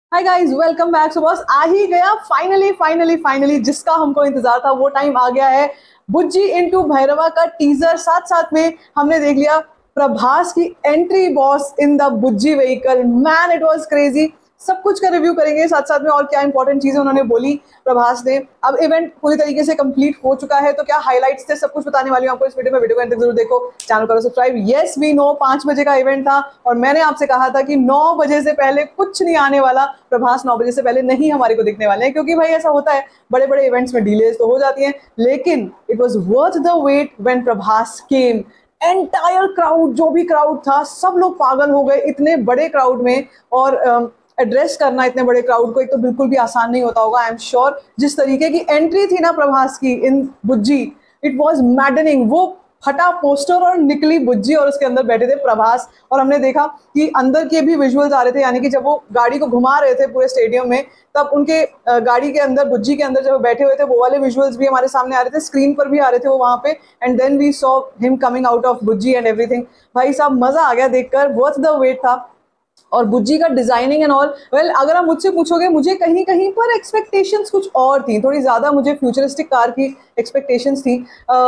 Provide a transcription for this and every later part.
हाय guys, welcome back. So बस आ ही गया फाइनली फाइनली फाइनली जिसका हमको इंतजार था वो टाइम आ गया है। बुज्जी इनटू भैरवा का टीजर, साथ साथ में हमने देख लिया प्रभास की entry boss in the Bujji vehicle. Man, it was crazy. सब कुछ का रिव्यू करेंगे, साथ साथ में और क्या इंपॉर्टेंट चीजें उन्होंने बोली प्रभास ने। अब इवेंट पूरी तरीके से कंप्लीट हो चुका है, तो क्या हाइलाइट्स थे सब कुछ बताने वाली हूँ आपको इस वीडियो में। वीडियो को अंत तक जरूर देखो, चैनल करो सब्सक्राइब। यस वी नो 5 बजे का इवेंट था और मैंने आपसे कहा था कि 9 बजे से पहले कुछ नहीं आने वाला। प्रभास 9 बजे से पहले नहीं हमारे को दिखने वाले हैं, क्योंकि भाई ऐसा होता है, बड़े बड़े इवेंट्स में डिलेज तो हो जाती हैं, लेकिन it was worth the wait when Prabhas came. Entire crowd, जो भी क्राउड था, सब लोग पागल हो गए इतने बड़े क्राउड में। और एड्रेस करना इतने बड़े क्राउड को एक तो बिल्कुल भी आसान नहीं होता होगा, आई एम श्योर। जिस तरीके की एंट्री थी ना प्रभास की in Bujji, it was maddening. वो फटा पोस्टर और निकली बुज्जी और उसके अंदर बैठे थे प्रभास। और हमने देखा कि अंदर के भी विजुअल्स आ रहे थे, यानी कि जब वो गाड़ी को घुमा रहे थे पूरे स्टेडियम में, तब उनके गाड़ी के अंदर, बुज्जी के अंदर जब बैठे हुए थे, वो वाले विजुअल्स भी हमारे सामने आ रहे थे, स्क्रीन पर भी आ रहे थे वो वहां पे। And then we saw him coming out of Bujji and everything. भाई साहब, मजा आ गया देखकर, वर्थ द वेट था। और बुज्जी का डिजाइनिंग एंड ऑल, वेल अगर आप मुझसे पूछोगे, मुझे कहीं कहीं पर एक्सपेक्टेशंस कुछ और थी, थोड़ी ज्यादा मुझे फ्यूचरिस्टिक कार की एक्सपेक्टेशंस थी।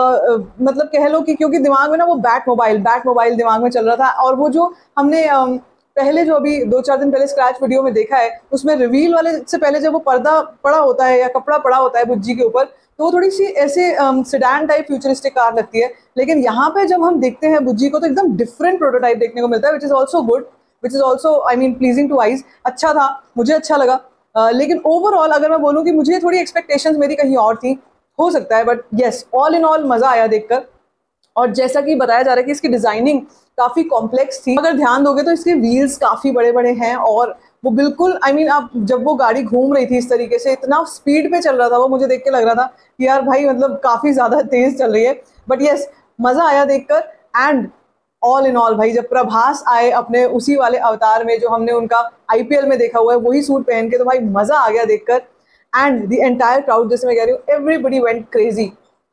मतलब कह लो कि क्योंकि दिमाग में ना वो बैट मोबाइल दिमाग में चल रहा था। और वो जो हमने पहले जो अभी 2-4 दिन पहले स्क्रैच वीडियो में देखा है, उसमें रिवील वाले से पहले जब वो पर्दा पड़ा होता है या कपड़ा पड़ा होता है बुज्जी के ऊपर, तो वो थोड़ी सी ऐसे सेडान टाइप फ्यूचरिस्टिक कार लगती है। लेकिन यहाँ पे जब हम देखते हैं बुज्जी को, तो एकदम डिफरेंट प्रोटोटाइप देखने को मिलता है, which is also good, which is also I mean pleasing to eyes. अच्छा था, मुझे अच्छा लगा। लेकिन ओवरऑल अगर मैं बोलूँ कि मुझे थोड़ी एक्सपेक्टेशंस मेरी कहीं और थी, हो सकता है, but yes, all in all मजा आया देखकर। और जैसा कि बताया जा रहा है कि इसकी डिजाइनिंग काफी कॉम्प्लेक्स थी। अगर ध्यान दोगे तो इसके व्हील्स काफी बड़े बड़े हैं, और वो बिल्कुल आई मीन आप जब वो गाड़ी घूम रही थी इस तरीके से, इतना स्पीड पे चल रहा था वो, मुझे देख के लग रहा था कि यार भाई मतलब काफी ज्यादा तेज चल रही है। बट यस, मजा आया देखकर। एंड ऑल इन ऑल भाई, जब प्रभास आए अपने उसी वाले अवतार में जो हमने उनका आईपीएल में देखा हुआ है, वही सूट पहन के, तो भाई मजा आ गया देखकर। एंड द एंटायर क्राउड, जैसे मैं कह रही हूँ, एवरीबडी वेंट क्रेजी।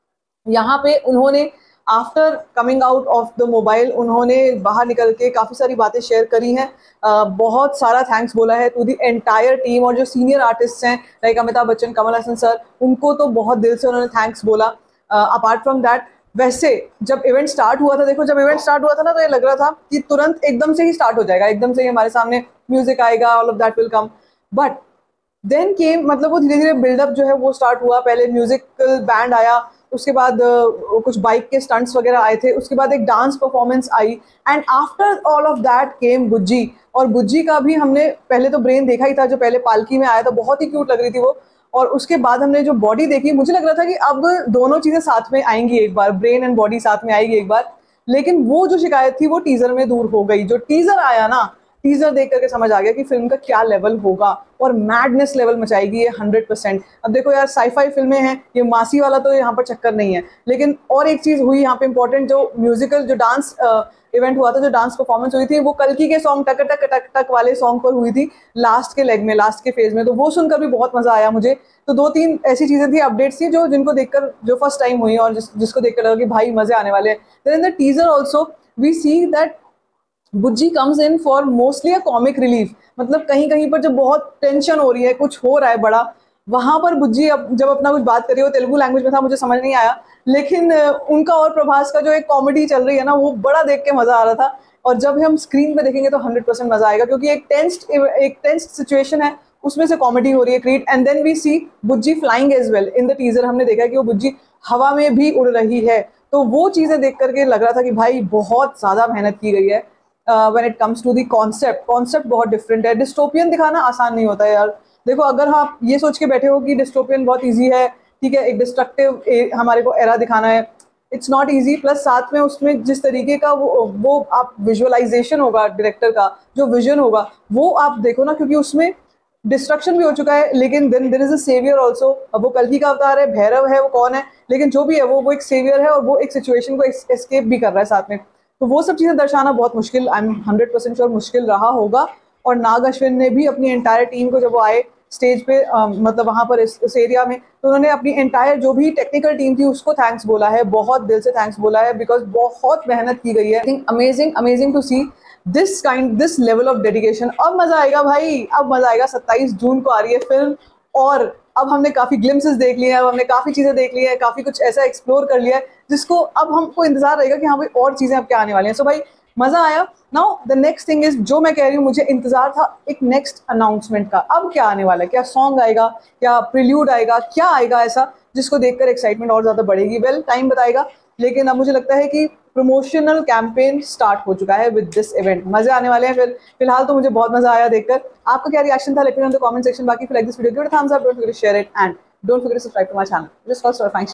यहाँ पे उन्होंने after coming out of the mobile, उन्होंने बाहर निकल के काफ़ी सारी बातें शेयर करी हैं। बहुत सारा थैंक्स बोला है टू द एंटायर टीम। और जो सीनियर आर्टिस्ट हैं लाइक अमिताभ बच्चन, कमल हसन सर, उनको तो बहुत दिल से उन्होंने थैंक्स बोला। अपार्ट फ्रॉम दैट, वैसे जब इवेंट स्टार्ट हुआ था, देखो जब इवेंट स्टार्ट हुआ था ना, तो ये लग रहा था कि तुरंत एकदम से ही स्टार्ट हो जाएगा, एकदम से ही हमारे सामने म्यूजिक आएगा, all of that will come. But then came, मतलब वो धीरे धीरे बिल्डअप जो है वो स्टार्ट हुआ। पहले म्यूजिकल बैंड आया, उसके बाद कुछ बाइक के स्टंट्स वगैरह आए थे, उसके बाद एक डांस परफॉर्मेंस आई, and after all of that came Bujji. और बुज्जी का भी हमने पहले तो ब्रेन देखा ही था, जो पहले पालकी में आया था, बहुत ही क्यूट लग रही थी वो। और उसके बाद हमने जो बॉडी देखी, मुझे लग रहा था कि अब दोनों चीजें साथ में आएंगी एक बार, ब्रेन एंड बॉडी साथ में आएगी एक बार। लेकिन वो जो शिकायत थी वो टीजर में दूर हो गई। जो टीजर आया ना, टीजर देख करके समझ आ गया कि फिल्म का क्या लेवल होगा, और मैडनेस लेवल मचाएगी ये 100%। अब देखो यार, साईफाई फिल्में हैं, ये मासी वाला तो यहाँ पर चक्कर नहीं है। लेकिन और एक चीज हुई यहाँ पे इंपॉर्टेंट, जो म्यूजिकल, जो डांस इवेंट हुआ था, जो डांस परफॉर्मेंस हुई थी, वो कल्कि के सॉन्ग टक टक टक टक वाले सॉन्ग पर हुई थी, लास्ट के लेग में, लास्ट के फेज में। तो वो सुनकर भी बहुत मजा आया मुझे। तो 2-3 ऐसी चीजें थी, अपडेट्स थी, जो जिनको देखकर, जो फर्स्ट टाइम हुई और जिसको देखकर लगा कि भाई मजे आने वाले हैं। Then in the teaser also we see that Bujji comes in for mostly a comic relief. मतलब कहीं कहीं पर जब बहुत टेंशन हो रही है, कुछ हो रहा है बड़ा, वहां पर बुज्जी जब अपना कुछ बात कर रही हो, तेलुगु लैंग्वेज में था, मुझे समझ नहीं आया, लेकिन उनका और प्रभास का जो एक कॉमेडी चल रही है ना, वो बड़ा देख के मजा आ रहा था। और जब हम स्क्रीन पे देखेंगे तो 100% मजा आएगा, क्योंकि एक टेंस्ड सिचुएशन है, उसमें से कॉमेडी हो रही है create. And then we see Bujji flying as well in the teaser. हमने देखा है कि वो बुज्जी हवा में भी उड़ रही है। तो वो चीजें देख करके लग रहा था कि भाई बहुत ज्यादा मेहनत की गई है। When it comes to the concept बहुत डिफरेंट है। डिस्टोपियन दिखाना आसान नहीं होता है यार। देखो, अगर आप ये सोच के बैठे हो कि डिस्टोपियन बहुत ईजी है, ठीक है, एक डिस्ट्रक्टिव हमारे को एरा दिखाना है, इट्स नॉट ईजी। प्लस साथ में उसमें जिस तरीके का वो आप विजुअलाइजेशन होगा, डायरेक्टर का जो विजन होगा, वो आप देखो ना, क्योंकि उसमें डिस्ट्रक्शन भी हो चुका है, लेकिन then there is a saviour also. अब वो कल्कि का अवतार है, भैरव है, वो कौन है, लेकिन जो भी है वो एक सेवियर है, और वो एक सिचुएशन को एस्केप भी कर रहा है साथ में। तो वो सब चीजें दर्शाना बहुत मुश्किल, आई एम 100% श्योर मुश्किल रहा होगा। और नाग अश्विन ने भी अपनी एंटायर टीम को, जब वो आए स्टेज पे, मतलब वहां पर इस एरिया में, तो उन्होंने अपनी एंटायर जो भी टेक्निकल टीम थी उसको थैंक्स बोला है, बहुत दिल से थैंक्स बोला है, बिकॉज बहुत मेहनत की गई है। I think amazing amazing to see this level of dedication. अब मजा आएगा भाई, अब मजा आएगा। 27 जून को आ रही है फिल्म, और अब हमने काफी ग्लिम्सेस देख लिए हैं, अब हमने काफी चीजें देख ली है, काफी कुछ ऐसा एक्सप्लोर कर लिया है जिसको अब हमको इंतजार रहेगा कि हाँ भाई और चीजें अब क्या आने वाली हैं। सो भाई मजा आया। Now the next thing is, जो मैं कह रही हूँ, मुझे इंतजार था एक नेक्स्ट अनाउंसमेंट का। अब क्या आने वाला है, क्या सॉन्ग आएगा, क्या प्रिल्यूड आएगा, क्या आएगा ऐसा जिसको देखकर एक्साइटमेंट और ज्यादा बढ़ेगी। वेल टाइम बताएगा, लेकिन अब मुझे लगता है कि प्रमोशनल कैंपेन स्टार्ट हो चुका है विद दिस इवेंट। मजे आने वाले हैं। फिलहाल तो मुझे बहुत मजा आया देखकर। आपका क्या रिएक्शन था, let me know in the comment section. बाकी like this video, give it a thumbs up, don't forget to share it and don't forget to subscribe to my channel. Just for